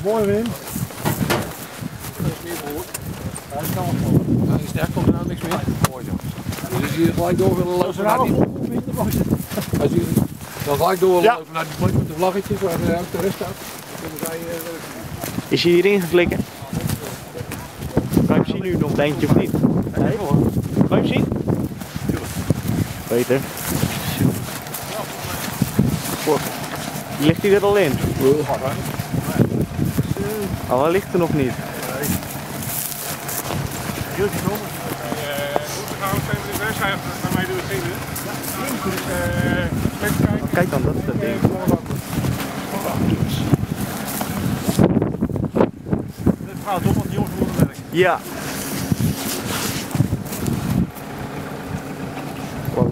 Mooi Wim. Ja, die sterk komt er nou niks meer. Mooi zo. Dus als je gelijk door willen lopen naar die... Als je dan gelijk door willen lopen naar die plek met de vlaggetjes waar ook de rest staat. Dan kunnen zij... Is je hierin geklikken? Kan je hem zien nu nog, denk je, of niet? Nee hoor. Kan je hem zien? Beter. Ligt hij er al in? Oh, hij ligt er nog niet. Heel genomen. We gaan even de wedstrijd naar mij doen zingen. Kijk dan, dat is dat ding. Dit gaat toch, want die jongens moeten werken. Ja. Wow.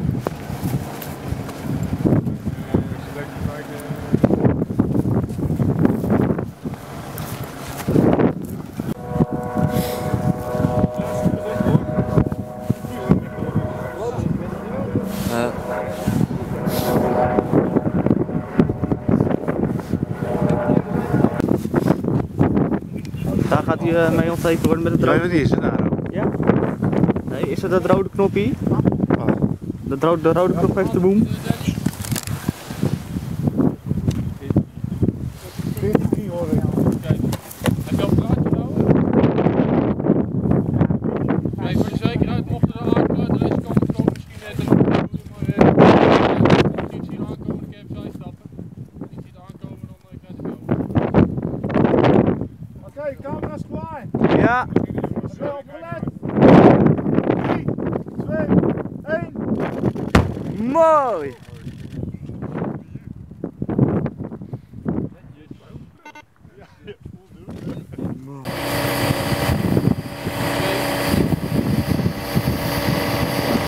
Daar gaat hij mee ontzeten worden met het rode. Ja, wat is het nou? Ja? Nee, is het rode knopje? De rode knop heeft de boom. 14 kilo hoor ik. Heb je al praatje gehouden? Nee, voor de zekerheid mochten de aankomen, deze kant misschien net een maar niet zien aankomen, dan kan je even stappen. Niet zien aankomen, dan kan je het komen. Oké, camera's klaar. Ja. Oké, opgelet. 3, 2, 1. Mooi!